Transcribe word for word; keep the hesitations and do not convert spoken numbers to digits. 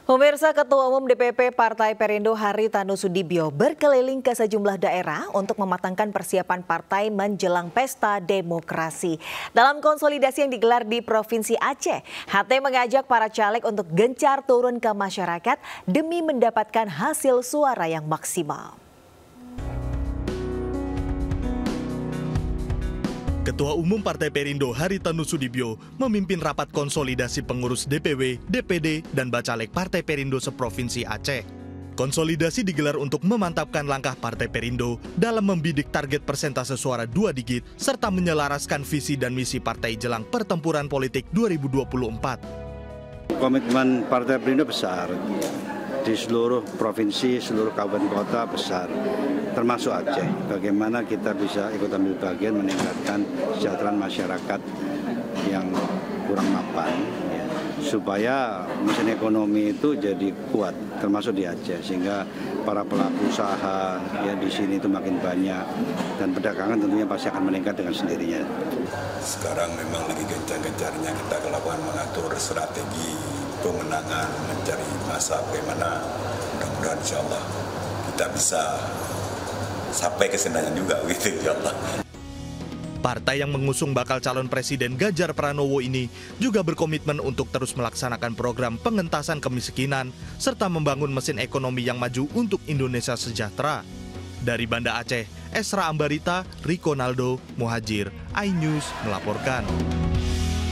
Pemirsa, Ketua Umum D P P Partai Perindo Haritanu Sudibyo berkeliling ke sejumlah daerah untuk mematangkan persiapan partai menjelang pesta demokrasi. Dalam konsolidasi yang digelar di Provinsi Aceh, H T mengajak para caleg untuk gencar turun ke masyarakat demi mendapatkan hasil suara yang maksimal. Ketua Umum Partai Perindo Haritanu Sudibyo memimpin rapat konsolidasi pengurus D P W, D P D, dan Bacalek Partai Perindo seprovinsi Aceh. Konsolidasi digelar untuk memantapkan langkah Partai Perindo dalam membidik target persentase suara dua digit serta menyelaraskan visi dan misi partai jelang pertempuran politik dua ribu dua puluh empat. Komitmen Partai Perindo besar di seluruh provinsi, seluruh kabupaten kota besar, termasuk Aceh. Bagaimana kita bisa ikut ambil bagian meningkatkan kesejahteraan masyarakat yang kurang mapan, ya, supaya mesin ekonomi itu jadi kuat, termasuk di Aceh, sehingga para pelaku usaha ya di sini itu makin banyak dan perdagangan tentunya pasti akan meningkat dengan sendirinya. Sekarang memang lagi gencar-gencarnya kita melakukan mengatur strategi pemenangan, mencari masa bagaimana, mudah-mudahan insya Allah kita bisa sampai ke senangan juga gitu insya Allah. Partai yang mengusung bakal calon Presiden Ganjar Pranowo ini juga berkomitmen untuk terus melaksanakan program pengentasan kemiskinan serta membangun mesin ekonomi yang maju untuk Indonesia sejahtera. Dari Banda Aceh, Esra Ambarita, Riko Naldo, Muhajir, iNews melaporkan.